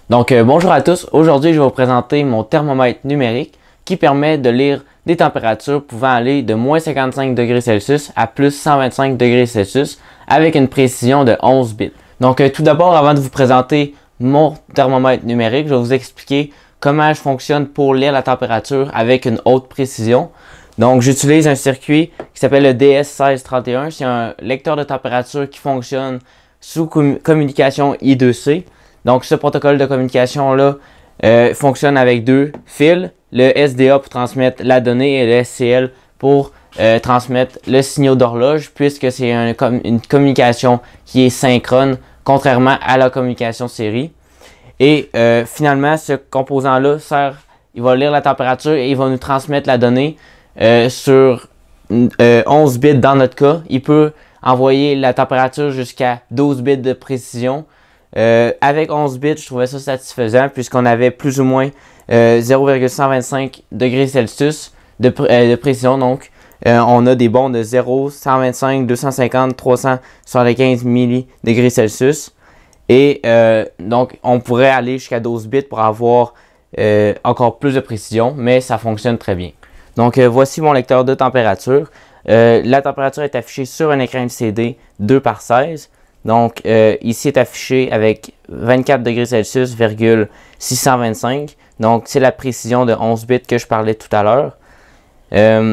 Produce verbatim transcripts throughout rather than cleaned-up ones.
Donc euh, bonjour à tous, aujourd'hui je vais vous présenter mon thermomètre numérique qui permet de lire des températures pouvant aller de moins cinquante-cinq degrés Celsius à plus cent vingt-cinq degrés Celsius avec une précision de onze bits. Donc euh, tout d'abord, avant de vous présenter mon thermomètre numérique, je vais vous expliquer comment je fonctionne pour lire la température avec une haute précision. Donc j'utilise un circuit qui s'appelle le D S un six trois un, c'est un lecteur de température qui fonctionne sous com communication I deux C. Donc ce protocole de communication là euh, fonctionne avec deux fils, le S D A pour transmettre la donnée et le S C L pour euh, transmettre le signal d'horloge, puisque c'est un, une communication qui est synchrone contrairement à la communication série. Et euh, finalement ce composant là sert, il va lire la température et il va nous transmettre la donnée euh, sur euh, onze bits dans notre cas. Il peut envoyer la température jusqu'à douze bits de précision. Euh, avec onze bits, je trouvais ça satisfaisant puisqu'on avait plus ou moins euh, zéro virgule cent vingt-cinq degrés Celsius de, pr euh, de précision. Donc, euh, on a des bons de zéro, cent vingt-cinq, deux cent cinquante, trois cent soixante-quinze millidegrés Celsius. Et euh, donc, on pourrait aller jusqu'à douze bits pour avoir euh, encore plus de précision, mais ça fonctionne très bien. Donc, euh, voici mon lecteur de température. Euh, la température est affichée sur un écran L C D deux par seize. Donc, euh, ici est affiché avec vingt-quatre degrés Celsius, six cent vingt-cinq. Donc, c'est la précision de onze bits que je parlais tout à l'heure. Euh,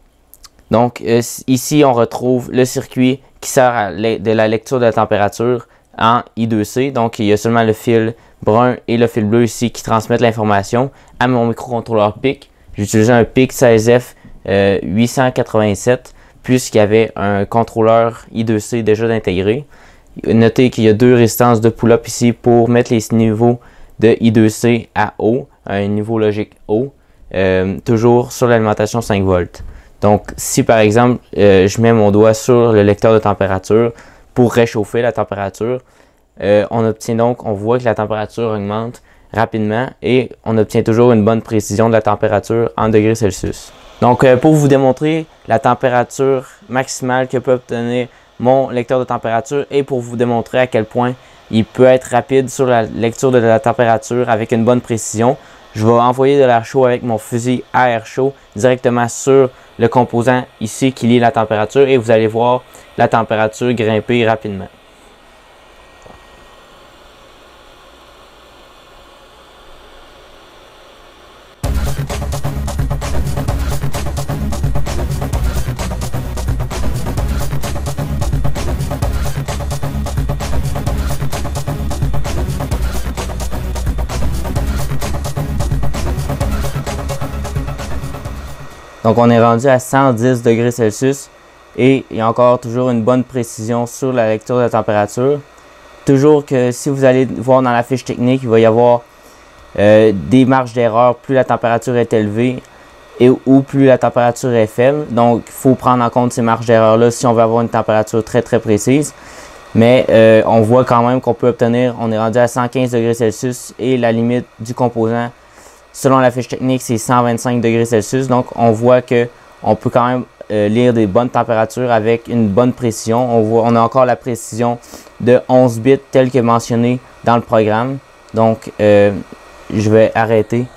donc, euh, ici, on retrouve le circuit qui sert à de la lecture de la température en I deux C. Donc, il y a seulement le fil brun et le fil bleu ici qui transmettent l'information à mon microcontrôleur P I C. J'ai utilisé un P I C seize F euh, huit cent quatre-vingt-sept puisqu'il y avait un contrôleur I deux C déjà intégré. Notez qu'il y a deux résistances de pull-up ici pour mettre les niveaux de I deux C à haut, à un niveau logique haut, euh, toujours sur l'alimentation cinq volts. Donc, si par exemple, euh, je mets mon doigt sur le lecteur de température pour réchauffer la température, euh, on obtient donc, on voit que la température augmente rapidement et on obtient toujours une bonne précision de la température en degrés Celsius. Donc, euh, pour vous démontrer la température maximale que peut obtenir mon lecteur de température et pour vous démontrer à quel point il peut être rapide sur la lecture de la température avec une bonne précision, je vais envoyer de l'air chaud avec mon fusil à air chaud directement sur le composant ici qui lit la température et vous allez voir la température grimper rapidement. Donc on est rendu à cent dix degrés Celsius et il y a encore toujours une bonne précision sur la lecture de la température. Toujours que si vous allez voir dans la fiche technique, il va y avoir euh, des marges d'erreur plus la température est élevée et ou plus la température est faible. Donc il faut prendre en compte ces marges d'erreur là si on veut avoir une température très très précise. Mais euh, on voit quand même qu'on peut obtenir, on est rendu à cent quinze degrés Celsius et la limite du composant selon la fiche technique, c'est cent vingt-cinq degrés Celsius. Donc, on voit qu'on peut quand même euh, lire des bonnes températures avec une bonne précision. On voit, on a encore la précision de onze bits telle que mentionné dans le programme. Donc, euh, je vais arrêter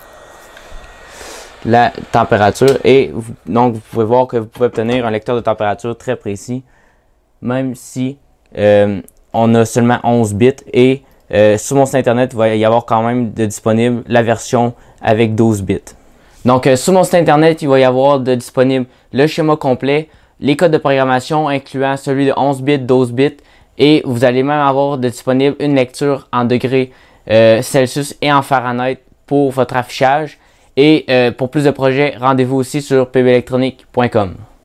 la température. Et vous, donc, vous pouvez voir que vous pouvez obtenir un lecteur de température très précis, même si euh, on a seulement onze bits. Et euh, sur mon site internet, il va y avoir quand même de disponible la version avec douze bits. Donc euh, sur mon site internet, il va y avoir de disponible le schéma complet, les codes de programmation incluant celui de onze bits, douze bits et vous allez même avoir de disponible une lecture en degrés euh, Celsius et en Fahrenheit pour votre affichage. Et euh, pour plus de projets, rendez-vous aussi sur p b electronic point com.